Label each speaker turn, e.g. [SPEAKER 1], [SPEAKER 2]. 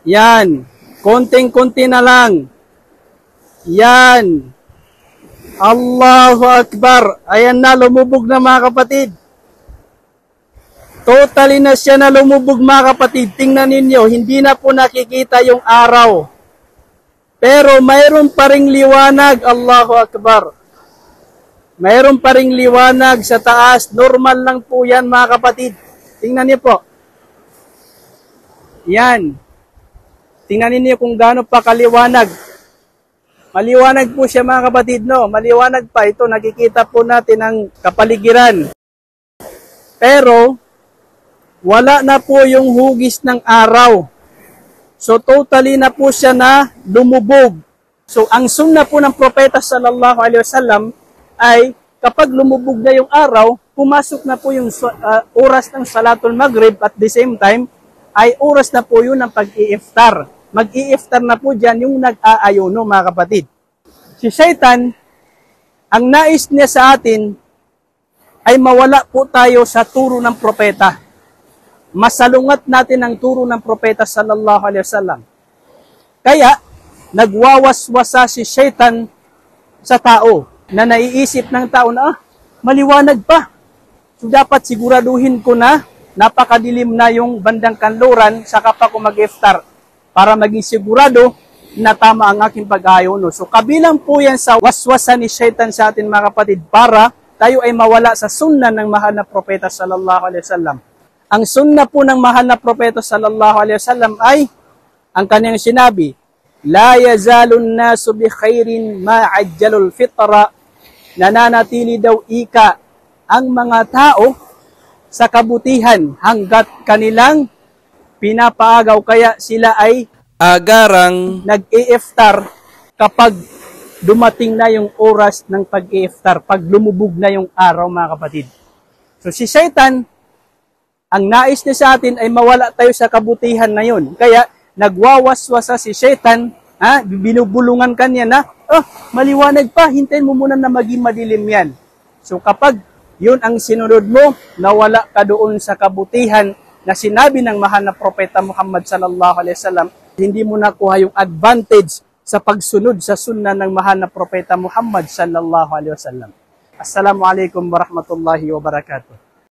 [SPEAKER 1] Yan. Konting-konti na lang. Yan. Allahu Akbar. Ayan na, lumubog na mga kapatid. Totally na siya na lumubog mga kapatid. Tingnan ninyo, hindi na po nakikita yung araw. Pero mayroon pa ring liwanag. Allahu Akbar. Mayroon pa ring liwanag sa taas. Normal lang po yan mga kapatid. Tingnan niyo po. Yan. Tingnan niyo kung gaano pa kaliwanag. Maliwanag po siya mga kapatid, no? Maliwanag pa ito. Nakikita po natin ang kapaligiran. Pero, wala na po yung hugis ng araw. So, totally na po siya na lumubog. So, ang sunnah po ng propeta sallallahu alaihi wasallam ay kapag lumubog na yung araw, pumasok na po yung oras ng Salatul Maghrib at the same time, ay oras na po yun ng pag-i-iftar. Mag-i-iftar na po dyan yung nag-aayuno mga kapatid. Si Shaitan, ang nais niya sa atin ay mawala po tayo sa turo ng propeta. Masalungat natin ang turo ng propeta sallallahu alaihi wasallam. Kaya, nagwawaswasa si Shaitan sa tao na naiisip ng tao na, maliwanag pa. So, dapat siguraduhin ko na napakadilim na yung bandang kanluran saka pa ako mag-iftar para maging sigurado na tama ang aking pag-ayuno. So, kabilang po yan sa waswasan ni Shaitan sa atin mga kapatid para tayo ay mawala sa sunnah ng mahal na propeta sallallahu alaihi wasallam. Ang sunnah po ng mahal na propeta sallallahu alaihi wasallam ay ang kanyang sinabi, la yazalun nasu bi khairin ma'ajjalul fitra, nananatili daw ika ang mga tao sa kabutihan hanggat kanilang pinapaagaw, kaya sila ay agarang nag-i-iftar kapag dumating na yung oras ng pag-i-iftar, pag lumubog na yung araw mga kapatid. So si Shaitan, ang nais niya sa atin ay mawala tayo sa kabutihan na yun. Kaya nagwawaswasa si Shaitan, binubulungan kanya na, maliwanag pa, hintayin mo muna na maging madilim yan. So kapag yun ang sinunod mo, nawala ka doon sa kabutihan na sinabi ng mahal na propeta Muhammad sallallahu alaihi wasallam, hindi mo nakuha yung advantage sa pagsunod sa sunnah ng mahal na propeta Muhammad sallallahu alaihi wasallam. Assalamualaikum warahmatullahi wabarakatuh.